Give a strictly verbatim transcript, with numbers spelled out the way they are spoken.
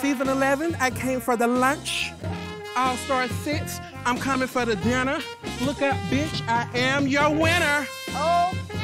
season eleven, I came for the lunch. All-Star six, I'm coming for the dinner. Look out, bitch, I am your winner. Okay.